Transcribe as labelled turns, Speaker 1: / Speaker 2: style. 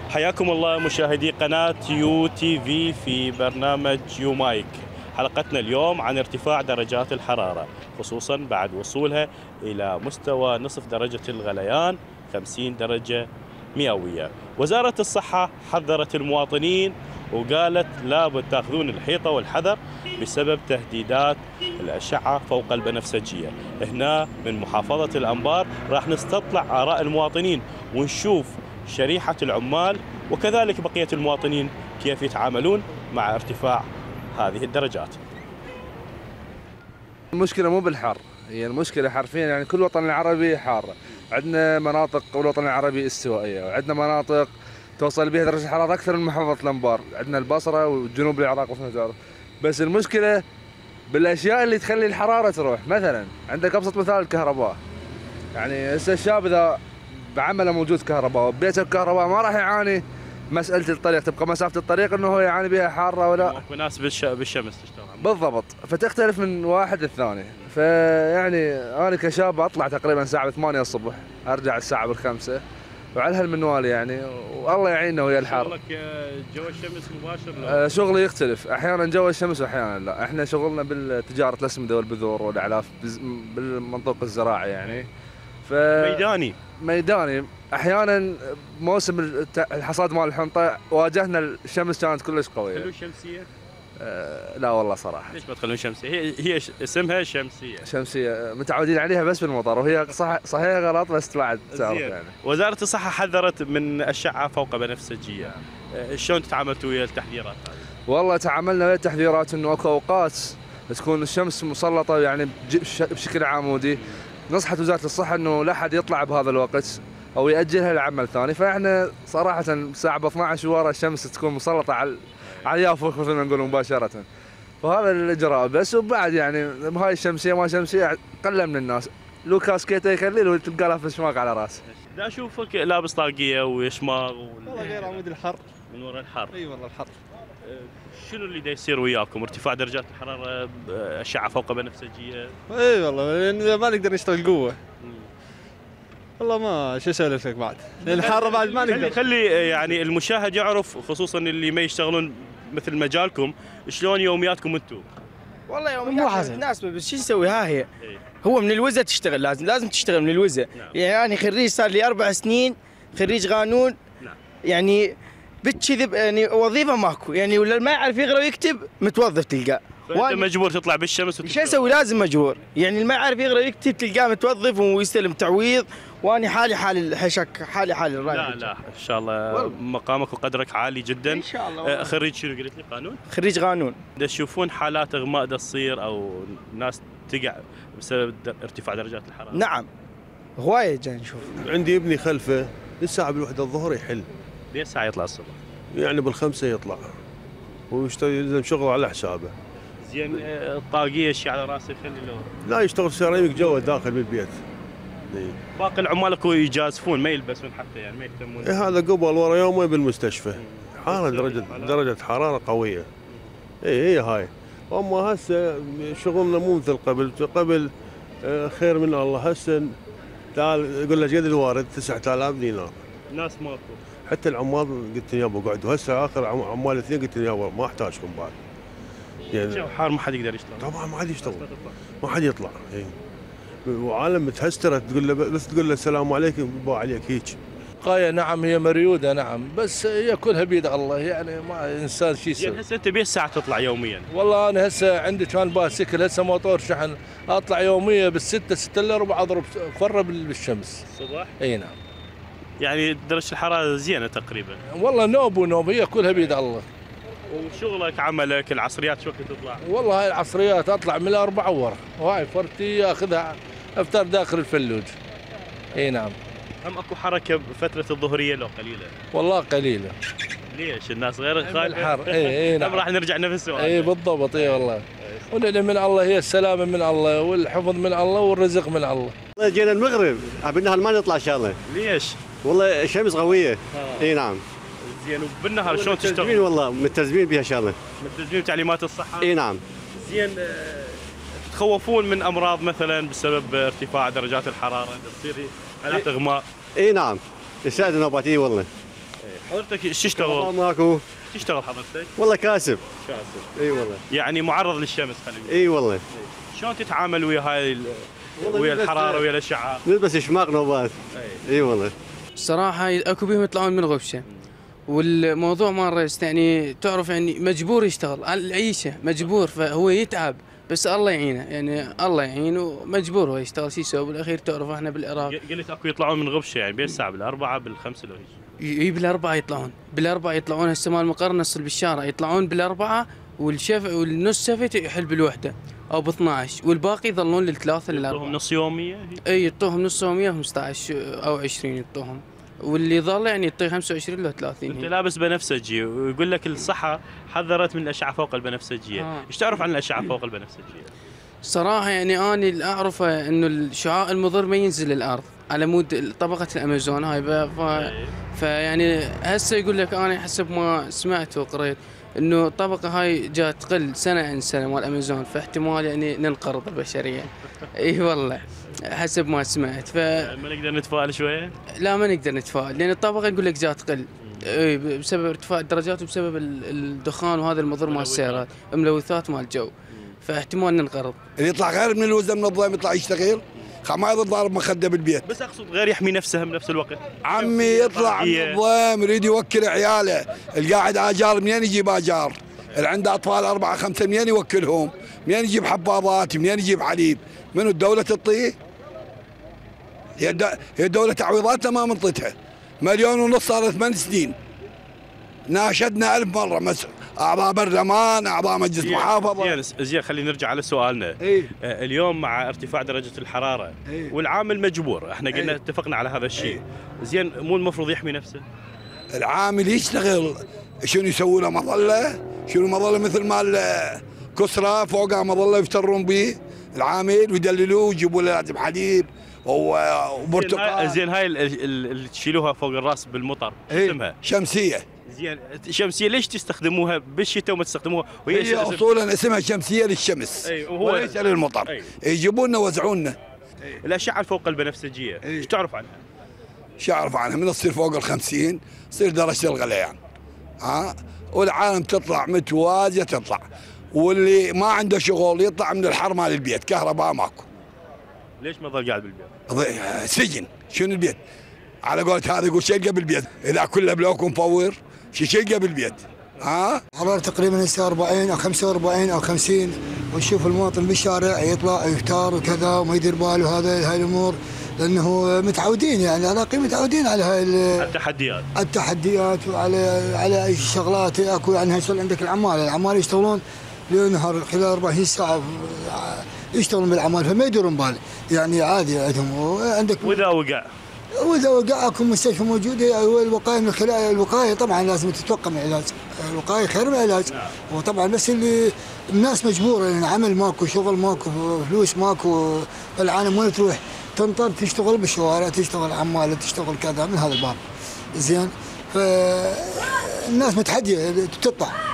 Speaker 1: حياكم الله مشاهدي قناة يو تي في في برنامج يو مايك. حلقتنا اليوم عن ارتفاع درجات الحرارة، خصوصا بعد وصولها إلى مستوى نصف درجة الغليان 50 درجة مئوية. وزارة الصحة حذرت المواطنين وقالت لابد تاخذون الحيطة والحذر بسبب تهديدات الأشعة فوق البنفسجية. هنا من محافظة الأنبار راح نستطلع آراء المواطنين ونشوف شريحة العمال وكذلك بقية المواطنين كيف يتعاملون مع ارتفاع هذه الدرجات.
Speaker 2: المشكلة مو بالحر، هي المشكلة حرفيا يعني كل الوطن العربي حارة. عندنا مناطق والوطن العربي استوائية، وعندنا مناطق توصل بها درجة الحرارة أكثر من محافظة الأنبار، عندنا البصرة وجنوب العراق وفنزار. بس المشكلة بالأشياء اللي تخلي الحرارة تروح. مثلا عندك أبسط مثال الكهرباء، يعني هسه الشاب إذا بعمله موجود كهرباء وبيته كهرباء ما راح يعاني مسألة الطريق، تبقى مسافة الطريق انه هو يعاني بها حارة ولا
Speaker 1: اكو ناس بالشمس تشتغل
Speaker 2: بالضبط، فتختلف من واحد للثاني. فيعني انا كشاب اطلع تقريبا الساعة 8 الصبح، ارجع الساعة 5 وعلى هالمنوال يعني، والله يعيننا ويا الحر.
Speaker 1: شغلك جو الشمس مباشر؟
Speaker 2: شغلي يختلف، احيانا جو الشمس واحيانا لا. احنا شغلنا بالتجارة الاسمدة والبذور والاعلاف بالمنطوق الزراعي يعني. ميداني احيانا موسم الحصاد مال الحنطه واجهنا الشمس كانت كلش قويه.
Speaker 1: تخلون شمسيه؟
Speaker 2: لا والله صراحه.
Speaker 1: ليش ما تخلون شمسيه؟ هي اسمها شمسيه
Speaker 2: متعودين عليها بس بالمطر، وهي صحيح غلط بس بعد تعرف يعني.
Speaker 1: وزاره الصحه حذرت من اشعه فوق بنفسجيه، شلون تعاملتوا ويا التحذيرات هذه؟
Speaker 2: والله تعاملنا ويا التحذيرات انه اكو اوقات تكون الشمس مسلطه يعني بشكل عمودي. نصحت وزاره الصحه انه لا احد يطلع بهذا الوقت او ياجلها لعمل ثاني. فاحنا صراحه الساعه 12 ورا الشمس تكون مسلطه على اليافوخ مثل ما نقول مباشره. فهذا الاجراء بس. وبعد يعني بهاي الشمسيه ما شمسيه قله من الناس لو كاسكيته يخلي له تلقى له فشماق على راسه.
Speaker 1: دا اشوفك لابس طاقيه وشماغ
Speaker 3: والله غير عمود الحر.
Speaker 1: من وراء الحر؟
Speaker 3: اي والله الحر.
Speaker 1: شنو اللي دا يصير وياكم؟ ارتفاع درجات الحراره، اشعه فوق بنفسجيه؟
Speaker 3: اي والله لان ما نقدر نشتغل قوه. والله ما شو اسولف لك بعد، الحر بعد ما نقدر.
Speaker 1: خلي يعني المشاهد يعرف، خصوصا اللي ما يشتغلون مثل مجالكم، شلون يومياتكم انتم؟
Speaker 4: والله يوميات تناسبه بس شو نسوي؟ ها هي هو من الوزة تشتغل، لازم تشتغل من الوزة. نعم. يعني خريج صار لي 4 سنين خريج قانون. نعم. يعني بالكذب يعني وظيفه ماكو، يعني ولا ما يعرف يقرا ويكتب متوظف تلقاه.
Speaker 1: فانت مجبور تطلع بالشمس
Speaker 4: شو اسوي؟ لازم مجبور، يعني اللي ما يعرف يقرا ويكتب تلقاه متوظف ويستلم تعويض، واني حال الحشك، حال الرايح.
Speaker 1: لا ان شاء الله مقامك وقدرك عالي جدا ان
Speaker 4: شاء الله.
Speaker 1: خريج شنو قلت لي؟ قانون؟
Speaker 4: خريج قانون.
Speaker 1: تشوفون حالات اغماء تصير او ناس تقع بسبب ارتفاع درجات الحراره؟
Speaker 4: نعم هوايه جاي نشوف.
Speaker 5: عندي ابني خلفه الساعه بالوحده الظهر يحل.
Speaker 1: ليه الساعه يطلع الصبح؟
Speaker 5: يعني بالخمسة يطلع ويشتغل يلزم شغله على حسابه.
Speaker 1: زين الطاقية شي على راسه يخلي له؟
Speaker 5: لا يشتغل سيراميك جوا داخل بالبيت.
Speaker 1: باقي العمال اكو يجازفون ما يلبسون حتى يعني ما يهتمون.
Speaker 5: هذا قبل ورا يومين بالمستشفى. حارة درجة حرارة قوية. هي هاي. اما هسه شغلنا مو مثل قبل خير من الله. هسه تعال يقول له قد الوارد 9000 دينار.
Speaker 1: ناس ماكو.
Speaker 5: حتى العمال قلت يابا قعدوا. هسه اخر عمال 2 قلت يابا ما احتاجكم بعد.
Speaker 1: يعني حار ما حد يقدر يشتغل.
Speaker 5: طبعا ما حد يشتغل. ما حد يطلع. وعالم متهستره تقول له بس تقول له السلام عليكم يبا عليك هيك.
Speaker 6: قايه نعم هي مريوده نعم، بس هي كلها بيد الله يعني ما انسان شيء يسوي.
Speaker 1: يعني هسه انت بيه ساعه تطلع يوميا؟
Speaker 6: والله انا هسه عندي كان باسكل هسه موتور شحن اطلع يوميا بالستة 6 الا ربع اضرب فره بالشمس.
Speaker 1: الصبح؟
Speaker 6: اي نعم.
Speaker 1: يعني درجه الحراره زينه تقريبا؟
Speaker 6: والله نوب هي كلها بيد الله.
Speaker 1: وشغلك عملك العصريات شو وقت تطلع؟
Speaker 6: والله هاي العصريات اطلع من 4 ورا، وهاي فرتي اخذها افطر داخل الفلوج. اي نعم.
Speaker 1: هم اكو حركه بفتره الظهريه لو قليله؟
Speaker 6: والله قليله.
Speaker 1: ليش؟ الناس غير خايفه؟
Speaker 6: الحر اي نعم.
Speaker 1: راح نرجع نفس السؤال.
Speaker 6: اي بالضبط اي والله. ونعلم من الله، هي السلامه من الله والحفظ من الله والرزق من الله.
Speaker 7: جينا المغرب بالنهار ما نطلع ان شاء الله.
Speaker 1: ليش؟
Speaker 7: والله الشمس قويه. اي نعم.
Speaker 1: زين وبالنهار شلون تشتغل؟
Speaker 7: ملتزمين والله ملتزمين بها ان شاء الله.
Speaker 1: ملتزمين بتعليمات الصحه؟
Speaker 7: اي نعم.
Speaker 1: زين تتخوفون من امراض مثلا بسبب ارتفاع درجات الحراره تصير حالات اغماء؟
Speaker 7: اي نعم. الساعه نوبات اي والله.
Speaker 1: حضرتك ايش تشتغل؟
Speaker 7: ماكو.
Speaker 1: تشتغل حضرتك؟
Speaker 7: والله كاسب.
Speaker 1: كاسب.
Speaker 7: اي والله.
Speaker 1: يعني معرض للشمس خلينا نقول.
Speaker 7: اي والله.
Speaker 1: شلون تتعامل ويا هاي ويا الحراره ويا الاشعاع؟
Speaker 7: نلبس شماغ نوبات. اي والله.
Speaker 8: الصراحه اكو بيهم يطلعون من غبشه، والموضوع مال يعني تعرف يعني مجبور يشتغل على العيشه، مجبور، فهو يتعب بس الله يعينه، يعني الله يعينه، مجبور هو يشتغل. شو يسوي بالاخير؟ تعرف احنا بالعراق
Speaker 1: قلت اكو يطلعون من غبشه، يعني بين الساعه بالاربعه بالخمسه لو هيك.
Speaker 8: بالاربعه يطلعون، بالاربعه يطلعون. هسه مال المقرنص بالشارع يطلعون بالاربعه، والنص شفت يحل بالوحده او ب 12، والباقي يظلون للثلاثه للاربعه.
Speaker 1: يعطوهم نص يوميه؟
Speaker 8: اي يعطوهم نص يوميه، 15 او 20 يعطوهم، واللي ظل يعني يعطيه 25 ل 30.
Speaker 1: انت لابس بنفسجي ويقول لك الصحه حذرت من الاشعه فوق البنفسجيه، ايش تعرف عن الاشعه فوق البنفسجيه؟
Speaker 8: صراحه يعني انا اللي اعرفه انه الشعاع المضر ما ينزل للارض على مود طبقه الامازون هاي، فيعني هسه يقول لك انا حسب ما سمعت وقريت انه الطبقه هاي جات تقل سنه عن سنه مال الامازون، فاحتمال يعني ننقرض البشريه. اي والله حسب ما سمعت.
Speaker 1: ما نقدر نتفائل شويه؟
Speaker 8: لا ما نقدر نتفائل، لان الطبقه يقول لك جات تقل بسبب ارتفاع الدرجات وبسبب الدخان وهذا المضر مال السيارات، ملوثات مال الجو، فاحتمال ننقرض.
Speaker 9: اللي يطلع غير من الوزن من الظلام يطلع يشتغل، ما يضل ضارب مخده بالبيت.
Speaker 1: بس اقصد غير يحمي نفسه بنفس الوقت.
Speaker 9: عمي يطلع من الظلام يريد يوكل عياله، القاعد اجار منين يجيب اجار؟ اللي عنده اطفال 4 5 منين يوكلهم؟ منين يجيب حفاضات؟ منين يجيب حليب؟ منو الدوله تعطيه؟ هي الدوله تعويضاتها ما منطتها. 1.5 مليون صار 8 سنين. ناشدنا 1000 مره اعضاء برلمان، اعضاء مجلس محافظه.
Speaker 1: زين خلينا نرجع على سؤالنا. اليوم مع ارتفاع درجه الحراره والعامل مجبور، احنا قلنا اتفقنا على هذا الشيء. زين مو المفروض يحمي نفسه؟
Speaker 9: العامل يشتغل، شنو يسوي له مظله؟ شنو مظله مثل مال كسره فوقها مظله يفترون به العامل ويدللوه ويجيبوا له لازم حليب وبرتقال.
Speaker 1: زين هاي اللي تشيلوها فوق الراس بالمطر اسمها
Speaker 9: شمسيه.
Speaker 1: زين شمسيه ليش تستخدموها بالشتاء وما تستخدموها؟
Speaker 9: هي اصولا اسمها شمسيه للشمس وليس للمطر. يجيبون لنا وزعونا.
Speaker 1: الاشعه فوق البنفسجيه ايش تعرف عنها؟
Speaker 9: شو اعرف عنها؟ من تصير فوق ال50 تصير درجه الغليان. والعالم تطلع متوازيه تطلع، واللي ما عنده شغل يطلع من الحر مال البيت، كهرباء ماكو.
Speaker 1: ليش ما ظل قاعد بالبيت؟
Speaker 9: سجن. شنو البيت؟ على قولة هذا يقول شيء يلقى بالبيت، اذا كله بلوك مفور شيء يلقى بالبيت.
Speaker 10: حرارة تقريبا هسه 40 او 45 او 50، ونشوف المواطن بالشارع يطلع يختار وكذا وما يدير باله هاي الامور، لانه متعودين يعني العراقيين متعودين على هاي التحديات على اي شغلات اكو. يعني هسه عندك العمال يشتغلون ليل نهار خلال 24 ساعه يشتغلون بالعمال، فما يدورون بال يعني عادي عندهم. وعندك واذا وقع اكو مستشفى موجوده، هو الوقايه من خلال الوقايه طبعا لازم تتوقع من العلاج، الوقايه خير من العلاج. وطبعا بس اللي الناس مجبوره يعني عمل ماكو، شغل ماكو، فلوس ماكو، العالم وين تروح؟ تنطر تشتغل بالشوارع، تشتغل عماله، تشتغل كذا من هذا الباب. زين فالناس متحديه تطلع.